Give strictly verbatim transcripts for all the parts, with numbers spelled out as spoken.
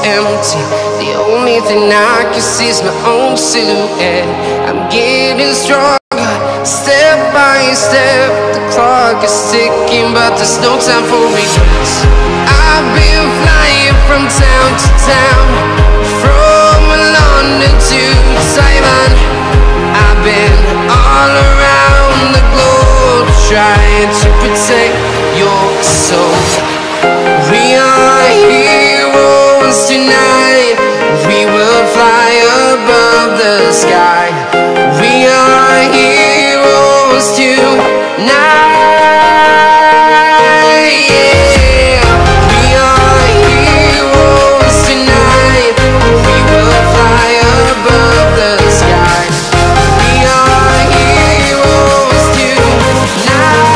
empty. The only thing I can see is my own silhouette. I'm getting stronger, step by step. The clock is ticking, but there's no time for regrets. I've been flying from town to town, from London to Taiwan. I've been all around the globe, trying to protect your soul. We are heroes tonight. We will fly above the sky. We are heroes tonight. Yeah. We are heroes tonight. We will fly above the sky. We are heroes tonight.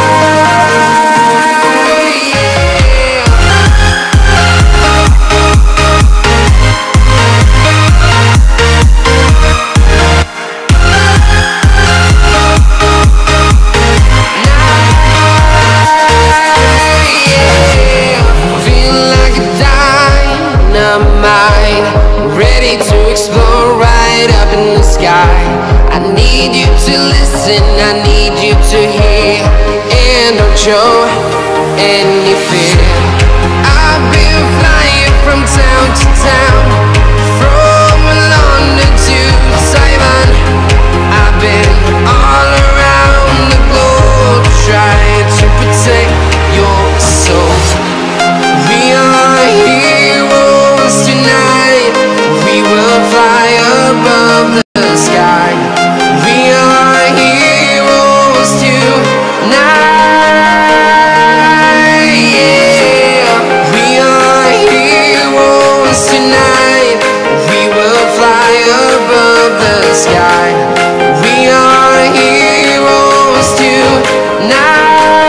Ready to explore right up in the sky. I need you to listen, I need you to hear, and don't show any fear. I've been flying from town to town, from London to Taiwan. I've been all around the globe, trying to protect your soul. We are heroes tonight. We will fly above the sky. We are heroes tonight. Yeah. We are heroes tonight. We will fly above the sky. We are heroes tonight.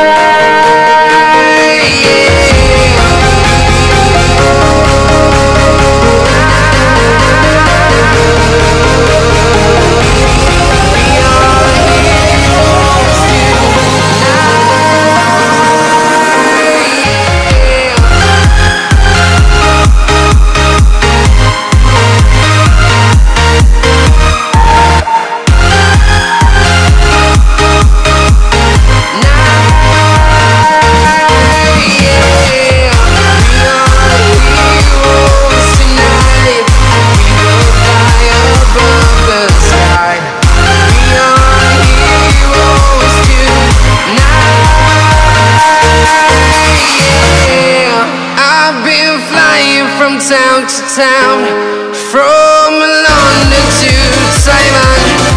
From town to town, from London to Taiwan.